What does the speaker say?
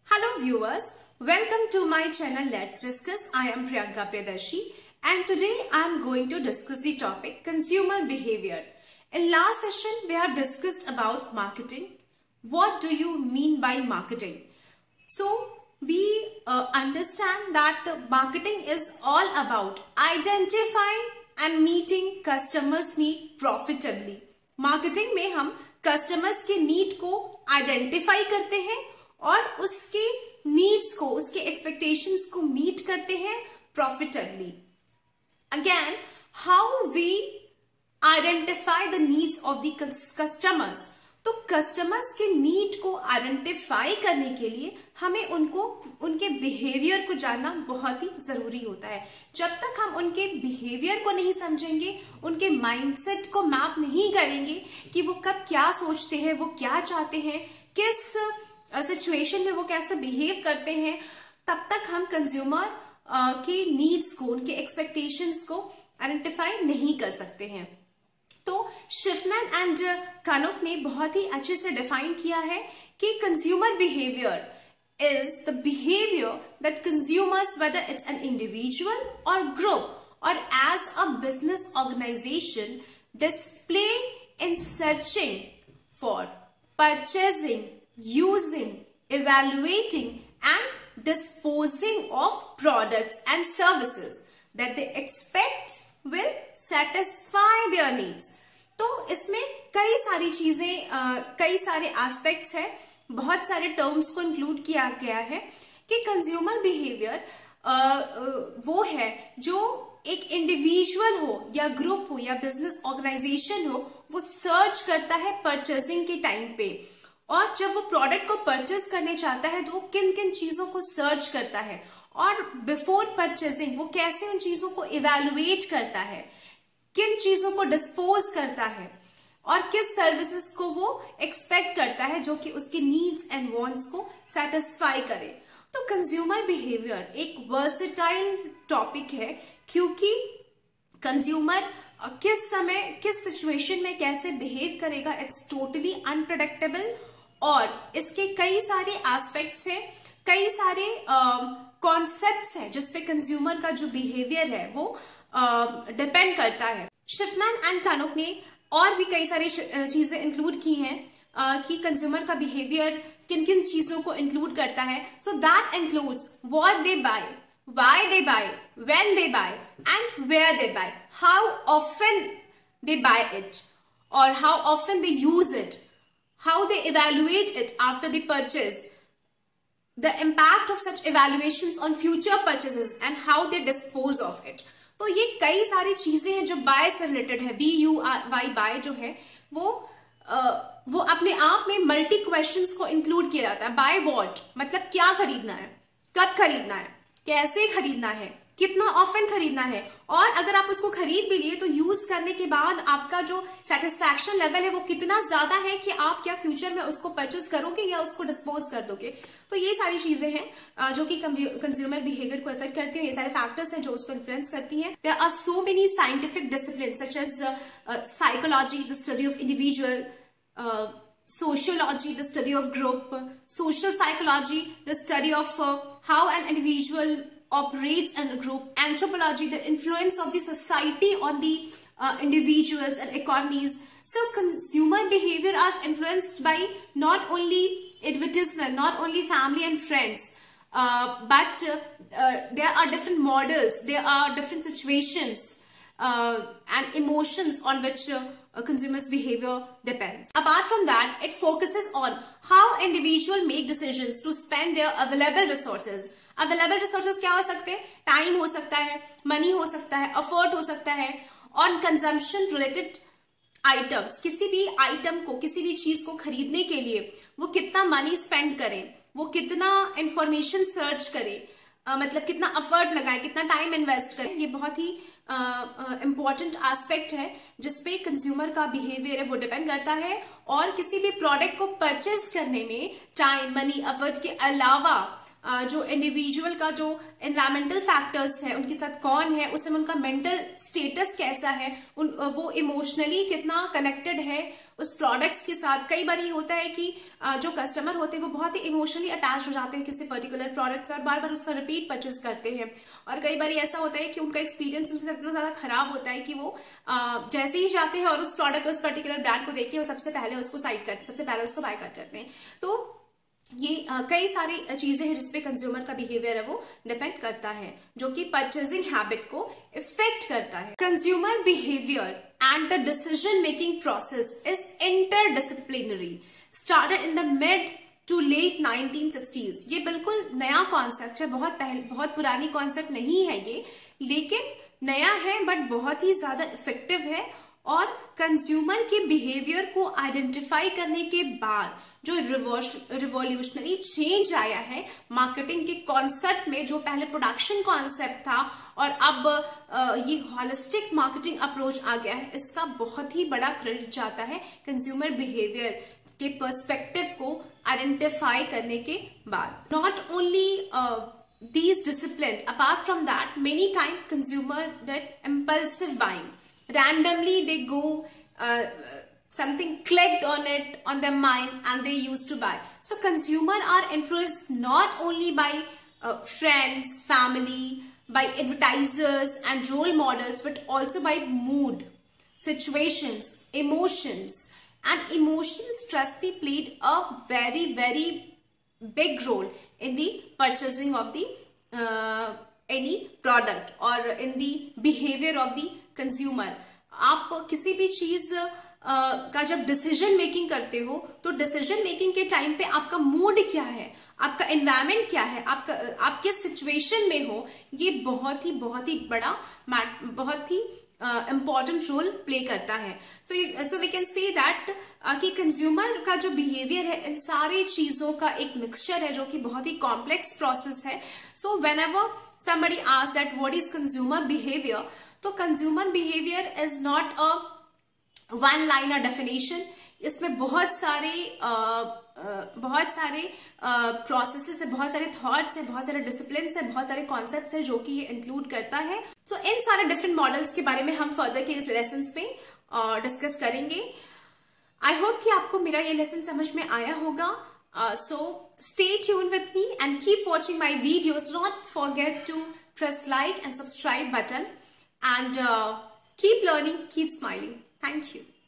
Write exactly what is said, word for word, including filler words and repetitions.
Hello viewers, welcome to my channel Let's Discuss. I am Priyanka Priyadarshi and today I am going to discuss the topic consumer behavior. In last session we have discussed about marketing. What do you mean by marketing? So we uh, understand that marketing is all about identifying and meeting customers' need profitably. Marketing में हम customers के need को identify करते हैं और उसके needs को, उसके एक्सपेक्टेशंस को मीट करते हैं profitably. Again, how we identify the needs of the customers. तो कस्टमर्स के नीड को आइडेंटिफाई करने के लिए हमें उनको उनके बिहेवियर को जानना बहुत ही जरूरी होता है. जब तक हम उनके बिहेवियर को नहीं समझेंगे, उनके माइंडसेट को मैप नहीं करेंगे कि वो कब क्या सोचते हैं, वो क्या चाहते हैं, किस सिचुएशन में वो कैसे बिहेव करते हैं, तब तक हम कंज्यूमर के नीड्स को, उनके एक्सपेक्टेशंस को आइडेंटिफाई नहीं कर सकते हैं. तो शिफमैन एंड कानुक ने बहुत ही अच्छे से डिफाइन किया है कि consumer behaviour is the behaviour that consumers, whether it's an individual or group or as a business organisation, display in searching for, purchasing, using, evaluating and disposing of products and services that they expect will satisfy their needs. तो इसमें कई सारी चीजें, कई सारे aspects हैं, बहुत सारे टर्म्स को इंक्लूड किया गया है कि कंज्यूमर बिहेवियर वो है जो एक इंडिविजुअल हो या ग्रुप हो या बिजनेस ऑर्गेनाइजेशन हो, वो सर्च करता है परचेजिंग के टाइम पे. और जब वो प्रोडक्ट को परचेज करने चाहता है तो वो किन किन चीजों को सर्च करता है और बिफोर परचेजिंग वो कैसे उन चीजों को इवेलुएट करता है, किन चीजों को डिस्पोज करता है और किस सर्विसेज को वो एक्सपेक्ट करता है जो कि उसके नीड्स एंड वांट्स को सेटिस्फाई करे. तो कंज्यूमर बिहेवियर एक वर्सेटाइल टॉपिक है क्योंकि कंज्यूमर किस समय, किस सिचुएशन में कैसे बिहेव करेगा, इट्स टोटली अनप्रेडिक्टेबल. और इसके कई सारे एस्पेक्ट्स हैं, कई सारे कॉन्सेप्ट्स हैं जिसपे कंज्यूमर का जो बिहेवियर है वो डिपेंड uh, करता है. शिफमैन एंड कानुक ने और भी कई सारी चीजें इंक्लूड की हैं uh, कि कंज्यूमर का बिहेवियर किन किन चीजों को इंक्लूड करता है. So that includes what they buy, why they buy, when they buy and where they buy, how often they buy it or how often they use it, how they evaluate it after the purchase, the impact of such evaluations on future purchases and how they dispose of it. तो ये कई सारी चीजें हैं जो bye से related है. B you Y bye जो है वो आ, वो अपने आप में मल्टी क्वेश्चंस को इंक्लूड किया जाता है. बाय व्हाट मतलब क्या खरीदना है, कब खरीदना है, कैसे खरीदना है, कितना ऑफन खरीदना है, और अगर आप उसको खरीद भी लिए तो यूज करने के बाद आपका जो सेटिस्फैक्शन लेवल है वो कितना ज्यादा है कि आप क्या फ्यूचर में उसको परचेस करोगे या उसको डिस्पोज कर दोगे. तो ये सारी चीजें हैं जो कि कंज्यूमर बिहेवियर को इफेक्ट करती है. ये सारे फैक्टर्स हैं जो उसको इन्फ्लुएंस करती हैं. There are so many scientific discipline such as psychology, the study of individual, sociology, the study of group, social psychology, the study of uh, how an individual operates in a group, anthropology, the influence of the society on the uh, individuals and economies. So consumer behavior is influenced by not only advertisement, not only family and friends, uh, but uh, uh, there are different models, there are different situations uh, and emotions on which uh, a consumer's behavior depends. Apart from that, it focuses on how individual make decisions to spend their available resources. Available resources क्या हो सकते हैं? Time हो सकता है, money हो सकता है, effort हो सकता है, on consumption related items. किसी भी item को, किसी भी चीज को खरीदने के लिए वो कितना money spend करें, वो कितना information search करें, Uh, मतलब कितना एफर्ट लगाए, कितना टाइम इन्वेस्ट करें, ये बहुत ही इम्पॉर्टेंट uh, एस्पेक्ट uh, है जिसपे कंज्यूमर का बिहेवियर है वो डिपेंड करता है। और किसी भी प्रोडक्ट को परचेज करने में टाइम, मनी, एफर्ट के अलावा Uh, जो इंडिविजुअल का जो एनवायरमेंटल फैक्टर्स है, उनके साथ कौन है, उसमें उनका मेंटल स्टेटस कैसा है, उन वो इमोशनली कितना कनेक्टेड है उस प्रोडक्ट्स के साथ। कई बार ये होता है कि uh, जो कस्टमर होते हैं वो बहुत ही इमोशनली अटैच हो जाते हैं किसी पर्टिकुलर प्रोडक्ट और बार बार उसका रिपीट परचेज करते हैं। और कई बार ऐसा होता है कि उनका एक्सपीरियंस उनके साथ इतना ज्यादा खराब होता है कि वो uh, जैसे ही जाते हैं और उस प्रोडक्ट उस पर्टिकुलर ब्रांड को देख के वो सबसे पहले उसको साइड करते सबसे पहले उसको बाय करते हैं। तो ये आ, कई सारी चीजें हैं जिसपे कंज्यूमर का बिहेवियर है वो डिपेंड करता है, जो कि परचेजिंग हैबिट को इफेक्ट करता है। Consumer behaviour and the decision making process is interdisciplinary, started in the mid to late nineteen sixties. ये बिल्कुल नया कॉन्सेप्ट है, बहुत पहले बहुत पुरानी कॉन्सेप्ट नहीं है ये, लेकिन नया है बट बहुत ही ज्यादा इफेक्टिव है। और कंज्यूमर के बिहेवियर को आइडेंटिफाई करने के बाद जो रिवॉल्यूशनरी चेंज आया है मार्केटिंग के कॉन्सेप्ट में, जो पहले प्रोडक्शन कॉन्सेप्ट था और अब ये हॉलिस्टिक मार्केटिंग अप्रोच आ गया है, इसका बहुत ही बड़ा क्रेडिट जाता है कंज्यूमर बिहेवियर के पर्सपेक्टिव को आइडेंटिफाई करने के बाद। Not only these discipline, apart from that, many times consumer that impulsive buying, randomly they go uh, something clicked on it on their mind and they used to buy. So consumer are influenced not only by uh, friends, family, by advertisers and role models, but also by mood, situations, emotions. And emotions, trust me, played a very very big role in the purchasing of the uh, any product or in the behavior of the consumer. आप किसी भी चीज uh, का जब decision making करते हो तो decision making के टाइम पे आपका मूड क्या है, आपका एनवायरमेंट क्या है, आपका आप किस सिचुएशन में हो, ये बहुत ही बहुत ही बड़ा बहुत ही इम्पॉर्टेंट रोल प्ले करता है। So so we can say that कि कंज्यूमर का जो बिहेवियर है इन सारी चीजों का एक मिक्सचर है जो कि बहुत ही कॉम्प्लेक्स प्रोसेस है। So whenever somebody asks that what is consumer behavior, तो consumer behavior is not a one liner definition, इसमें बहुत सारे uh, uh, बहुत सारे प्रोसेसेस uh, है, बहुत सारे थॉट्स है, बहुत सारे डिसिप्लिन है, बहुत सारे कॉन्सेप्ट्स है जो कि ये इंक्लूड करता है। सो so, इन सारे डिफरेंट मॉडल्स के बारे में हम फर्दर के इस लेसन में डिस्कस uh, करेंगे। आई होप कि आपको मेरा ये लेसन समझ में आया होगा। Uh, so stay tuned with me and keep watching my videos. Do not forget to press like and subscribe button and uh, keep learning, keep smiling. Thank you.